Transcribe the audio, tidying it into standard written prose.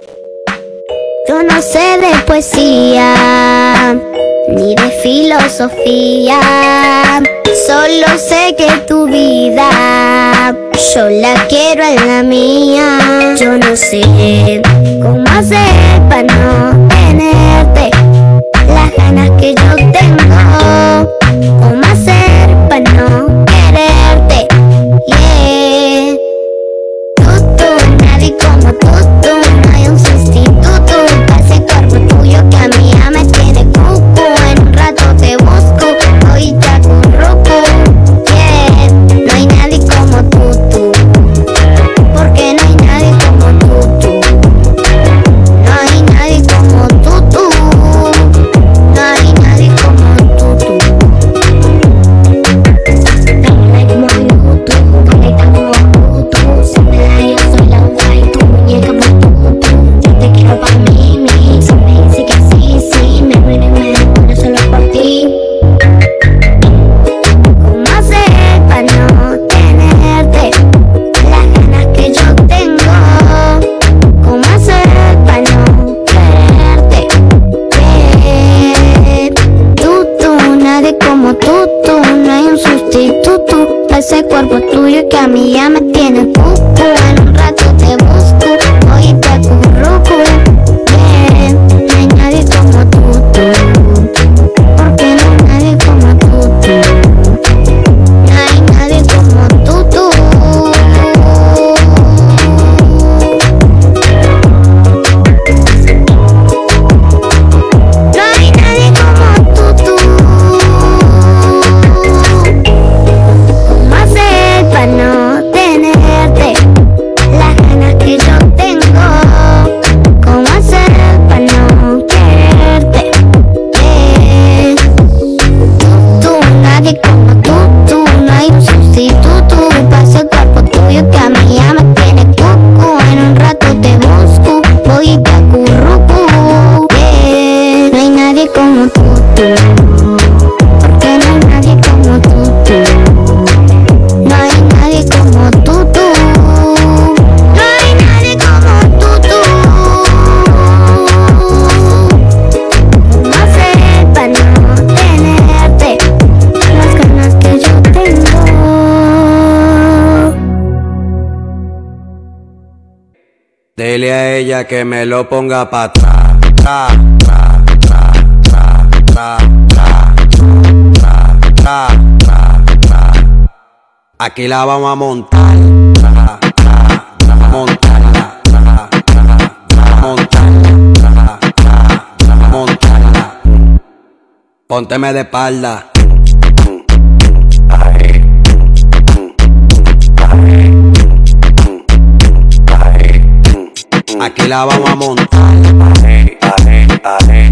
Yo no sé de poesía ni de filosofía, solo sé que tu vida yo la quiero en la mía. Yo no sé cómo hacer para no tenerte las ganas que yo tengo, cómo hacer para no quererte, yeah. Nadie como tú, no hay un sustituto para ese cuerpo tuyo que a mí ya me tiene cucu. En un rato te busco, hoy te acurruco, yeah. No hay nadie como tú, porque no hay nadie como tú. No hay nadie como tú, no hay nadie como tú. Dale como YouTube, conecta como Bluetooth. Si me da yo soy la uva y tu muñeca por tú. Yo te quiero pa' mí, si me dice que sí, me muero y me muero solo por ti. ¿Cómo hacer pa' no tenerte las ganas que yo tengo? ¿Cómo hacer pa' no quererte? Nadie como tú, no hay un sustituto para ese cuerpo tuyo que a mí ya me tiene cucu. En un rato te busco, hoy te acurruco, yeah. No hay nadie como tú, porque no hay nadie como tú. No hay nadie como tú. No hay nadie como tú. ¿Cómo hacer para no tenerte las ganas que yo tengo? ¿Cómo hacer para no quererte, yeah. Nadie como tú, no hay un sustituto para ese cuerpo tuyo que a mí ya me tiene cucu. En un rato te busco, voy y te acurruco, yeah. No hay nadie como tú, porque no hay nadie como tú. No hay nadie como tú. No hay nadie como tú. ¿Cómo hacer para no tenerte las ganas que yo tengo? Dile a ella que me lo ponga pa' atrás, tra, tra, tra, tra, tra, tra, tra, tra, tra, tra. Aquí la vamos a montar, tra, tra, tra, montarla, tra, tra, tra, montarla, tra, tra, tra, montarla. Pónteme de espalda. Aquí la vamos a montar.